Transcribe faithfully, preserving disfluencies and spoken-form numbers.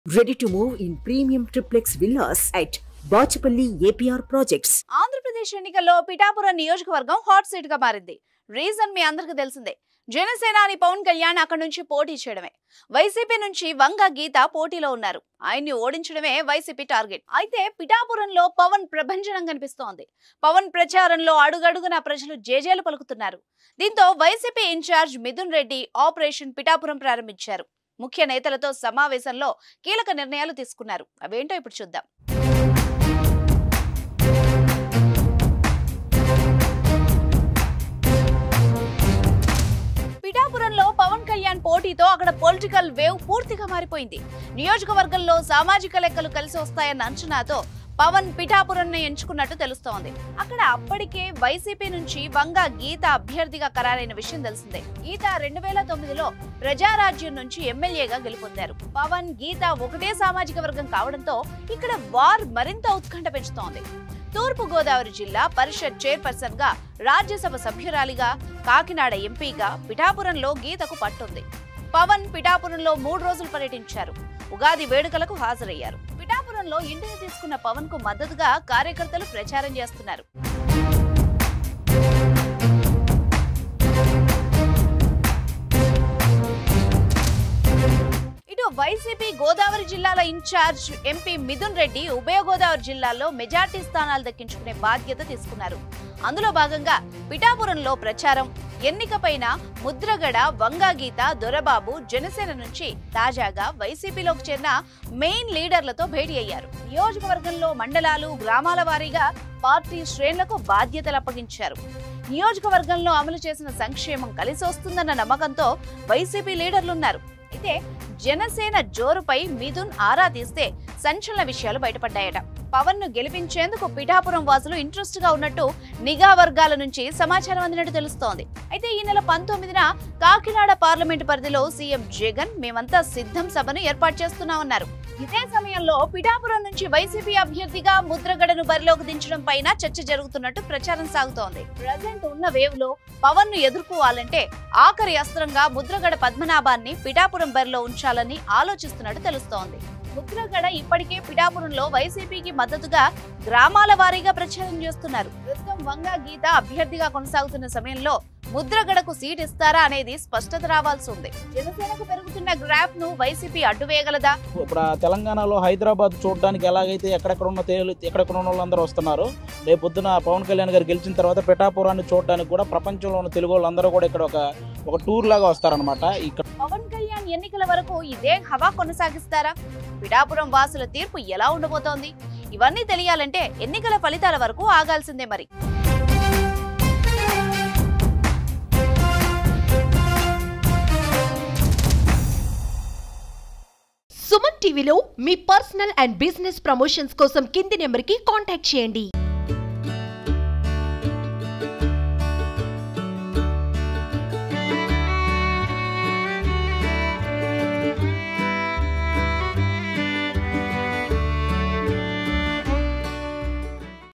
Ready to move in premium triplex villas at Bachapalli A P R projects. Andhra Pradesh ఎన్నికల్లో పిఠాపురం నియోజకవర్గం hot seat గా మారింది. Reason మీ అందరికీ తెలిసిందే. జనసేనాని పవన్ కళ్యాణ్ అక్కడ నుంచి పోటీ చేయడమే. వైసీపీ నుంచి వంగ గీత పోటీలో ఉన్నారు. ఆయన్ని ఓడించడమే వైసీపీ టార్గెట్. అయితే పిఠాపురంలో పవన్ ప్రభంజనం కనిపిస్తోంది. పవన్ ప్రచారంలో అడుగడుగున ప్రజలు జేజేలు పలుకుతున్నారు. దీంతో YCP in charge Mithun Reddy operation Pithapuram ప్రారంభించారు. ముఖ్య నేతలతో సమావేశంలో కీలక నిర్ణయాలు తీసుకున్నారు. అవేంటో ఇప్పుడు చూద్దాం. పిఠాపురంలో పవన్ కళ్యాణ్ పోటీతో అక్కడ పొలిటికల్ వేవ్ పూర్తిగా మారిపోయింది. నియోజకవర్గంలో సామాజిక లెక్కలు కలిసి వస్తాయన్న అంచనాతో పవన్ పిఠాపురం ఎంచుకున్నట్టు తెలుస్తోంది. అక్కడ అప్పటికే వైసీపీ నుంచి వంగ గీత అభ్యర్థిగా ఖరారైన విషయం తెలిసిందే. గీత రెండు వేల తొమ్మిదిలో ప్రజారాజ్యం నుంచి ఎమ్మెల్యేగా గెలుపొందారు. పవన్ గీత ఒకటే సామాజిక వర్గం కావడంతో ఇక్కడ వార్ మరింత ఉత్కంఠ పెంచుతోంది. తూర్పు గోదావరి జిల్లా పరిషత్ చైర్పర్సన్ గా, రాజ్యసభ సభ్యురాలిగా, కాకినాడ ఎంపీగా పిఠాపురంలో గీతకు పట్టుంది. పవన్ పిఠాపురంలో మూడు రోజులు పర్యటించారు. ఉగాది వేడుకలకు హాజరయ్యారు. పిఠాపురంలో ఇంటిని తీసుకున్న పవన్ కు మద్దతుగా కార్యకర్తలు ప్రచారం చేస్తున్నారు. ఇటు వైసీపీ గోదావరి జిల్లాల ఇన్ఛార్జ్ ఎంపీ మిథున్ రెడ్డి ఉభయ గోదావరి జిల్లాల్లో మెజార్టీ స్థానాలు దక్కించుకునే బాధ్యత తీసుకున్నారు. అందులో భాగంగా పిఠాపురంలో ప్రచారం, ఎన్నికపైన ముద్రగడ, వంగ గీత, దొరబాబు జనసేన నుంచి తాజాగా వైసీపీలోకి చేరిన మెయిన్ లీడర్లతో భేటీ అయ్యారు. నియోజకవర్గంలో మండలాలు, గ్రామాల వారీగా పార్టీ శ్రేణులకు బాధ్యతలు అప్పగించారు. నియోజకవర్గంలో అమలు చేసిన సంక్షేమం కలిసి వస్తుందన్న నమ్మకంతో వైసీపీ లీడర్లున్నారు. అయితే జనసేన జోరుపై మిథున్ ఆరా తీస్తే సంచలన విషయాలు బయటపడ్డాయట. పవన్ ను గెలిపించేందుకు పిఠాపురం వాసులు ఇంట్రెస్ట్ గా ఉన్నట్టు నిఘా వర్గాల నుంచి సమాచారం అందినట్టు తెలుస్తోంది. అయితే ఈ నెల పంతొమ్మిదిన కాకినాడ పార్లమెంటు పరిధిలో సీఎం జగన్ మేమంతా సిద్ధం సభను ఏర్పాటు చేస్తున్నామన్నారు. ఇదే సమయంలో పిఠాపురం నుంచి వైసీపీ అభ్యర్థిగా ముద్రగడను బరిలోకి దించడం పైన చర్చ జరుగుతున్నట్టు ప్రచారం సాగుతోంది. ప్రజెంట్ ఉన్న వేవ్ లో పవన్ ను ఎదుర్కోవాలంటే ఆఖరి అస్త్రంగా ముద్రగడ పద్మనాభాన్ని పిఠాపురం బరిలో ఉంచాలని ఆలోచిస్తున్నట్టు తెలుస్తోంది. ముద్రగడ ఇప్పటికే పిఠాపురంలో వైసీపీకి మద్దతుగా గ్రామాల వారీగా ప్రచారం చేస్తున్నారు. ప్రస్తుతం వంగ గీత అభ్యర్థిగా కొనసాగుతున్న సమయంలో ముద్రగడకు సీట్ ఇస్తారా అనేది స్పష్టత రావాల్సి ఉంది. జనసేనకు పెరుగుతున్న గ్రాఫ్ ను వైసీపీ అడ్డు వేయగలదా? ఇప్పుడు తెలంగాణలో హైదరాబాద్ చూడడానికి ఎలాగైతే ఎక్కడెక్కడ ఉన్న ఎక్కడెక్కడ ఉన్న వాళ్ళందరూ వస్తున్నారు, రేపు పొద్దున పవన్ కళ్యాణ్ గారు గెలిచిన తర్వాత పిఠాపురాన్ని చూడడానికి కూడా ప్రపంచంలో ఉన్న తెలుగు వాళ్ళందరూ కూడా ఇక్కడ ఒక ఒక టూర్ లాగా వస్తారనమాట. ఇక్కడ పవన్ కళ్యాణ్ ఎన్నికల వరకు ఇదే హవా కొనసాగిస్తారా? పిఠాపురం వాసుల తీర్పు ఎలా ఉండబోతోంది? ఇవన్నీ తెలియాలంటే ఎన్నికల ఫలితాల వరకు ఆగాల్సిందే మరి. సుమన్ టీవీలో మీ పర్సనల్ అండ్ బిజినెస్ ప్రమోషన్స్ కోసం కింది నెంబర్కి కాంటాక్ట్ చేయండి.